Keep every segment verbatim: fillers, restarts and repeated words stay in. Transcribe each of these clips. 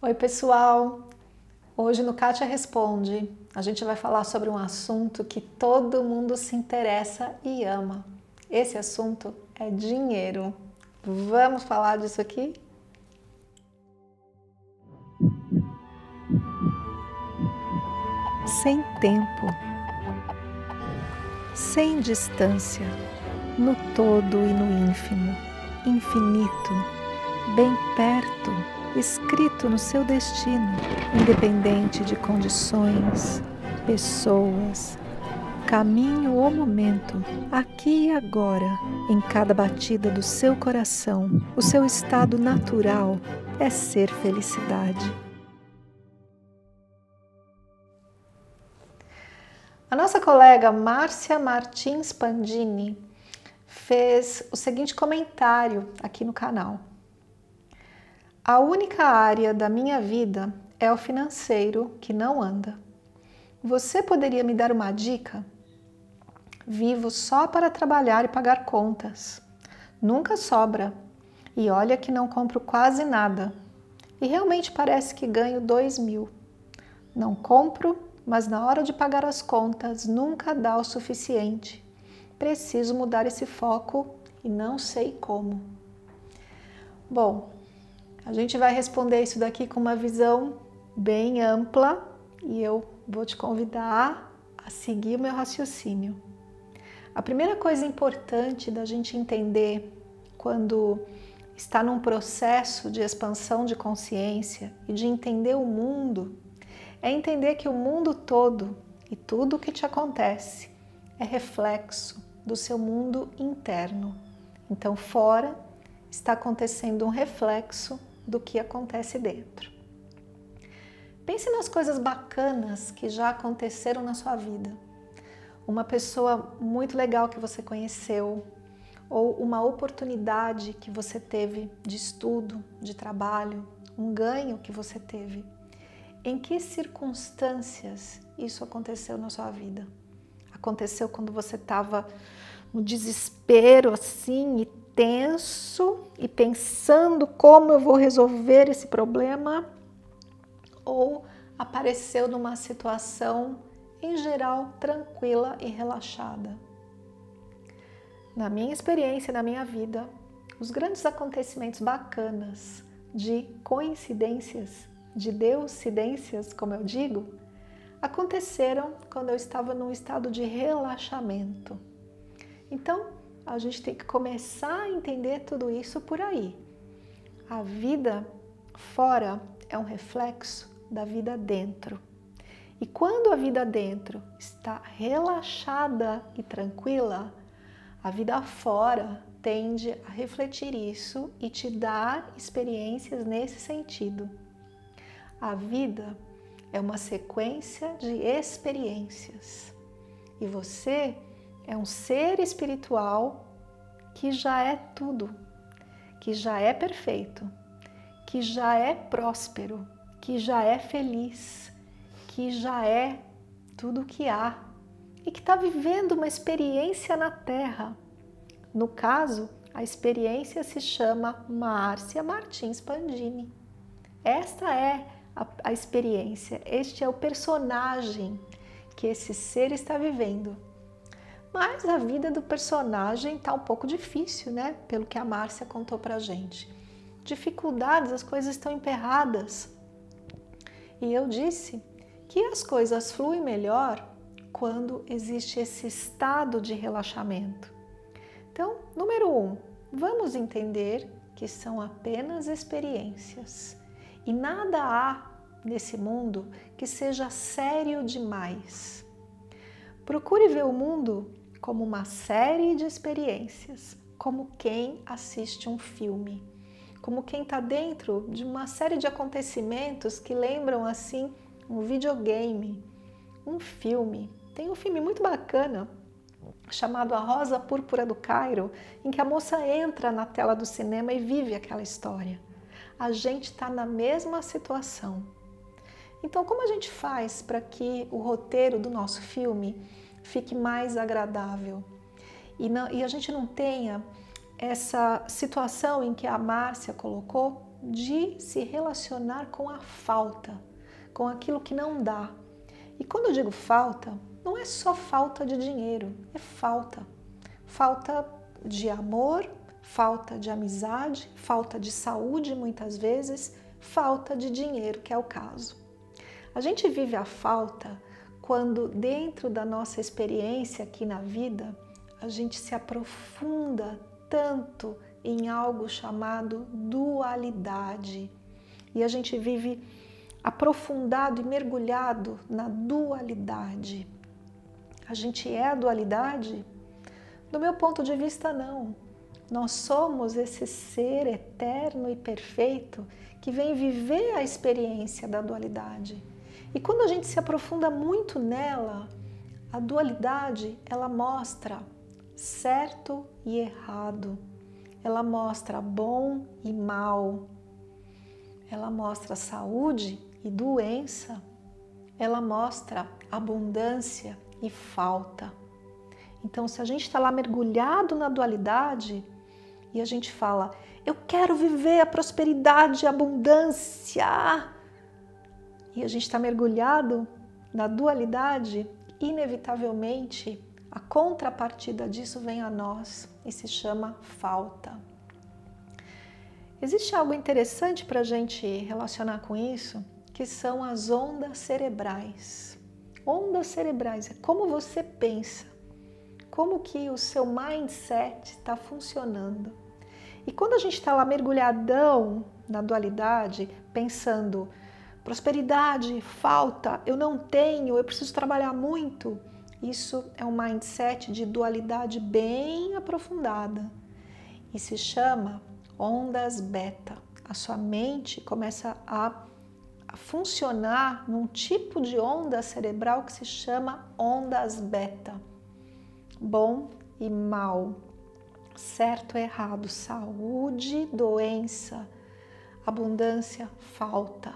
Oi pessoal, hoje no Kátia Responde a gente vai falar sobre um assunto que todo mundo se interessa e ama. Esse assunto é dinheiro. Vamos falar disso aqui? Sem tempo, sem distância, no todo e no ínfimo, infinito, bem perto, escrito no seu destino, independente de condições, pessoas, caminho ou momento, aqui e agora, em cada batida do seu coração, o seu estado natural é ser felicidade. A nossa colega Márcia Martins Pandini fez o seguinte comentário aqui no canal. A única área da minha vida é o financeiro que não anda. Você poderia me dar uma dica? Vivo só para trabalhar e pagar contas. Nunca sobra. E olha que não compro quase nada. E realmente parece que ganho dois mil. Não compro, mas na hora de pagar as contas nunca dá o suficiente. Preciso mudar esse foco e não sei como. Bom, a gente vai responder isso daqui com uma visão bem ampla e eu vou te convidar a seguir o meu raciocínio. A primeira coisa importante da gente entender quando está num processo de expansão de consciência e de entender o mundo é entender que o mundo todo e tudo o que te acontece é reflexo do seu mundo interno. Então, fora está acontecendo um reflexo do que acontece dentro. Pense nas coisas bacanas que já aconteceram na sua vida. Uma pessoa muito legal que você conheceu, ou uma oportunidade que você teve de estudo, de trabalho, um ganho que você teve. Em que circunstâncias isso aconteceu na sua vida? Aconteceu quando você estava no desespero assim e tenso e pensando como eu vou resolver esse problema? Ou apareceu numa situação em geral tranquila e relaxada? Na minha experiência, na minha vida, os grandes acontecimentos bacanas de coincidências, de deucidências, como eu digo, aconteceram quando eu estava num estado de relaxamento. Então, a gente tem que começar a entender tudo isso por aí. A vida fora é um reflexo da vida dentro. E quando a vida dentro está relaxada e tranquila, a vida fora tende a refletir isso e te dar experiências nesse sentido. A vida é uma sequência de experiências. E você é um ser espiritual que já é tudo, que já é perfeito, que já é próspero, que já é feliz, que já é tudo o que há e que está vivendo uma experiência na Terra. No caso, a experiência se chama Márcia Martins Pandini. Esta é a, a experiência, este é o personagem que esse ser está vivendo. Mas a vida do personagem está um pouco difícil, né? Pelo que a Márcia contou pra gente. Dificuldades, as coisas estão emperradas. E eu disse que as coisas fluem melhor quando existe esse estado de relaxamento. Então, número um, vamos entender que são apenas experiências. E nada há nesse mundo que seja sério demais. Procure ver o mundo como uma série de experiências, como quem assiste um filme, como quem está dentro de uma série de acontecimentos que lembram assim um videogame, um filme. Tem um filme muito bacana chamado A Rosa Púrpura do Cairo, em que a moça entra na tela do cinema e vive aquela história. A gente está na mesma situação. Então, como a gente faz para que o roteiro do nosso filme fique mais agradável e, não, e a gente não tenha essa situação em que a Márcia colocou de se relacionar com a falta, com aquilo que não dá. E quando eu digo falta, não é só falta de dinheiro, é falta. Falta de amor, falta de amizade, falta de saúde muitas vezes, falta de dinheiro, que é o caso. A gente vive a falta quando dentro da nossa experiência aqui na vida, a gente se aprofunda tanto em algo chamado dualidade. E a gente vive aprofundado e mergulhado na dualidade. A gente é a dualidade? Do meu ponto de vista, não. Nós somos esse ser eterno e perfeito que vem viver a experiência da dualidade. E quando a gente se aprofunda muito nela, a dualidade, ela mostra certo e errado. Ela mostra bom e mal. Ela mostra saúde e doença. Ela mostra abundância e falta. Então, se a gente está lá mergulhado na dualidade e a gente fala, eu quero viver a prosperidade e a abundância, e a gente está mergulhado na dualidade, inevitavelmente a contrapartida disso vem a nós e se chama falta. Existe algo interessante para a gente relacionar com isso, que são as ondas cerebrais. Ondas cerebrais é como você pensa, como que o seu mindset está funcionando. E quando a gente está lá mergulhadão na dualidade, pensando prosperidade, falta, eu não tenho, eu preciso trabalhar muito, isso é um mindset de dualidade bem aprofundada e se chama ondas beta. A sua mente começa a, a funcionar num tipo de onda cerebral que se chama ondas beta. Bom e mal, certo e errado, saúde, doença, abundância, falta.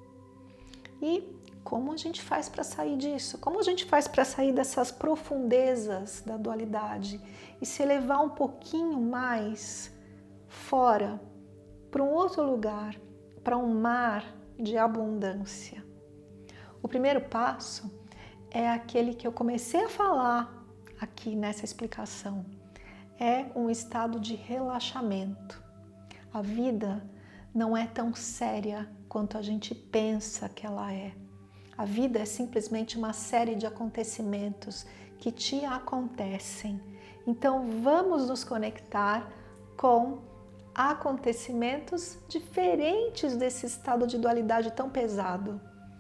E como a gente faz para sair disso? Como a gente faz para sair dessas profundezas da dualidade e se elevar um pouquinho mais fora, para um outro lugar, para um mar de abundância? O primeiro passo é aquele que eu comecei a falar aqui nessa explicação. É um estado de relaxamento. A vida não é tão séria quanto a gente pensa que ela é. A vida é simplesmente uma série de acontecimentos que te acontecem. Então vamos nos conectar com acontecimentos diferentes desse estado de dualidade tão pesado.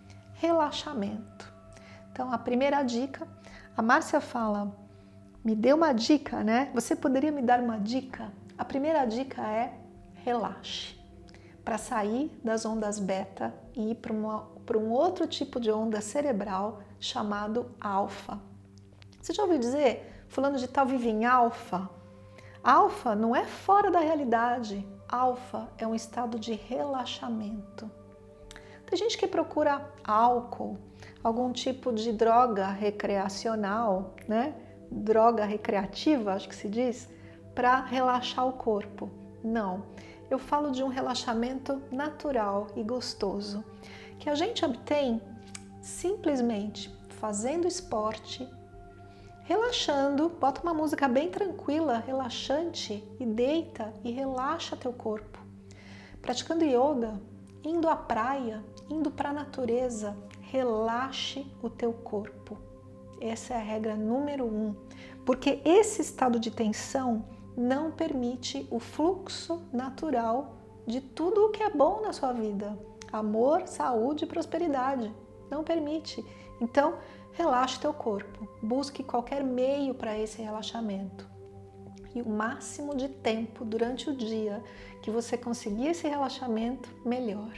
Relaxamento. Então a primeira dica, a Márcia fala, me dê uma dica, né? Você poderia me dar uma dica? A primeira dica é relaxe. Para sair das ondas beta e ir para para um outro tipo de onda cerebral chamado alfa. Você já ouviu dizer, fulano de tal vive em alfa? Alfa não é fora da realidade, alfa é um estado de relaxamento. Tem gente que procura álcool, algum tipo de droga recreacional, né? Droga recreativa, acho que se diz, para relaxar o corpo. Não, eu falo de um relaxamento natural e gostoso, que a gente obtém simplesmente fazendo esporte, relaxando, bota uma música bem tranquila, relaxante e deita e relaxa teu corpo. Praticando yoga, indo à praia, indo para a natureza, relaxe o teu corpo. Essa é a regra número um, porque esse estado de tensão não permite o fluxo natural de tudo o que é bom na sua vida. Amor, saúde e prosperidade. Não permite. Então, relaxe teu corpo. Busque qualquer meio para esse relaxamento. E o máximo de tempo durante o dia que você conseguir esse relaxamento, melhor.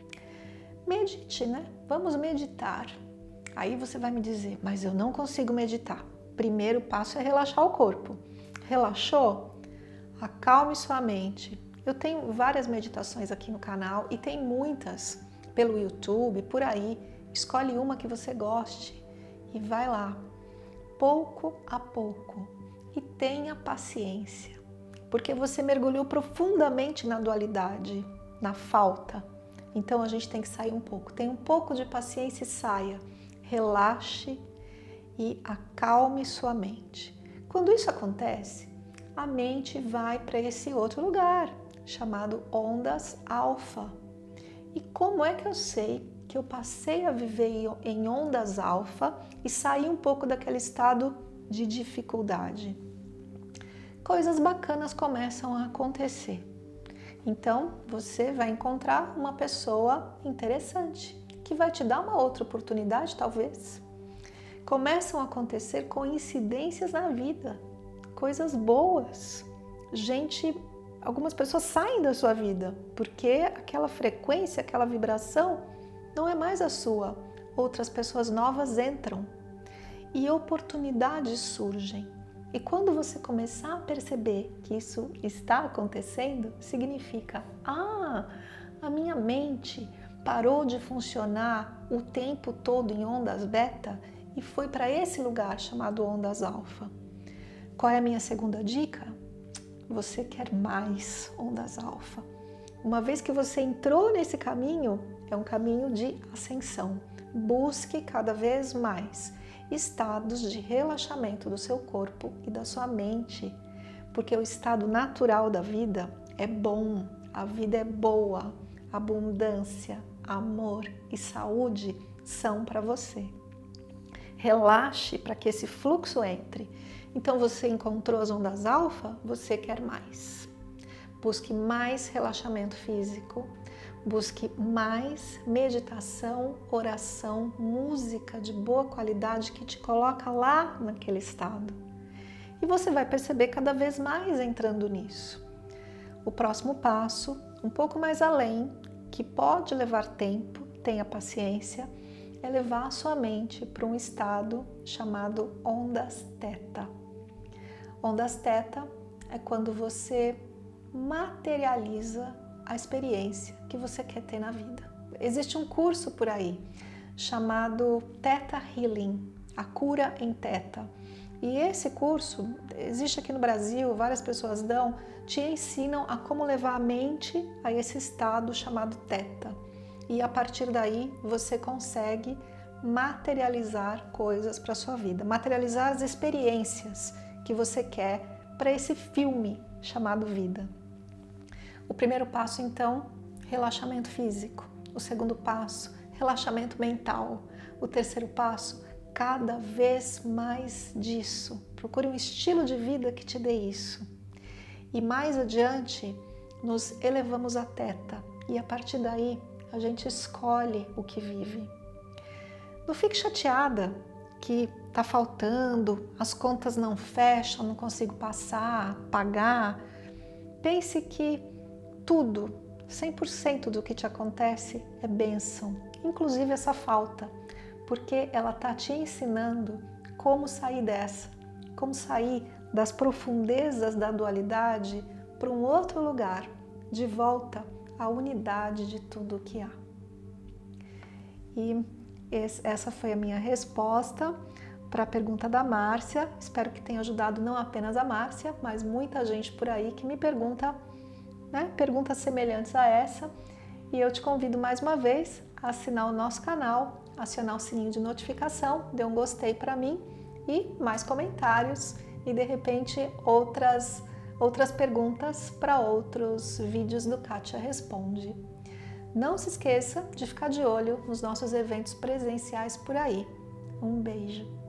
Medite, né? Vamos meditar. Aí você vai me dizer, mas eu não consigo meditar. Primeiro passo é relaxar o corpo. Relaxou? Acalme sua mente. Eu tenho várias meditações aqui no canal e tem muitas pelo YouTube, por aí. Escolhe uma que você goste e vai lá, pouco a pouco. E tenha paciência, porque você mergulhou profundamente na dualidade. na falta. Então a gente tem que sair um pouco. Tenha um pouco de paciência e saia. Relaxe e acalme sua mente. Quando isso acontece, a mente vai para esse outro lugar, chamado ondas alfa. E como é que eu sei que eu passei a viver em ondas alfa e saí um pouco daquele estado de dificuldade? Coisas bacanas começam a acontecer. Então, você vai encontrar uma pessoa interessante, que vai te dar uma outra oportunidade, talvez. Começam a acontecer coincidências na vida, coisas boas. Gente, algumas pessoas saem da sua vida, porque aquela frequência, aquela vibração não é mais a sua. Outras pessoas novas entram e oportunidades surgem. E quando você começar a perceber que isso está acontecendo, significa: ah, a minha mente parou de funcionar o tempo todo em ondas beta e foi para esse lugar chamado ondas alfa. Qual é a minha segunda dica? Você quer mais ondas alfa. Uma vez que você entrou nesse caminho, é um caminho de ascensão. Busque cada vez mais estados de relaxamento do seu corpo e da sua mente, porque o estado natural da vida é bom, a vida é boa, abundância, amor e saúde são para você. Relaxe para que esse fluxo entre. Então você encontrou as ondas alfa, você quer mais. Busque mais relaxamento físico, busque mais meditação, oração, música de boa qualidade que te coloca lá naquele estado. E você vai perceber cada vez mais entrando nisso. O próximo passo, um pouco mais além, que pode levar tempo, tenha paciência, é levar a sua mente para um estado chamado ondas teta. Ondas teta é quando você materializa a experiência que você quer ter na vida. Existe um curso por aí chamado Theta Healing, a cura em Theta. E esse curso existe aqui no Brasil, várias pessoas dão, te ensinam a como levar a mente a esse estado chamado Theta. E a partir daí você consegue materializar coisas para a sua vida, materializar as experiências que você quer para esse filme chamado vida. O primeiro passo, então, relaxamento físico. O segundo passo, relaxamento mental. O terceiro passo, cada vez mais disso. Procure um estilo de vida que te dê isso. E mais adiante, nos elevamos a Theta. E a partir daí, a gente escolhe o que vive. Não fique chateada que está faltando, as contas não fecham, não consigo passar, pagar. Pense que tudo, cem por cento do que te acontece é bênção, inclusive essa falta, porque ela está te ensinando como sair dessa, como sair das profundezas da dualidade para um outro lugar, de volta à unidade de tudo o que há. E essa foi a minha resposta para a pergunta da Márcia. Espero que tenha ajudado não apenas a Márcia, mas muita gente por aí que me pergunta, né, perguntas semelhantes a essa. E eu te convido mais uma vez a assinar o nosso canal, acionar o sininho de notificação, dê um gostei para mim e mais comentários e de repente outras, outras perguntas para outros vídeos do Kátia Responde. Não se esqueça de ficar de olho nos nossos eventos presenciais por aí. Um beijo!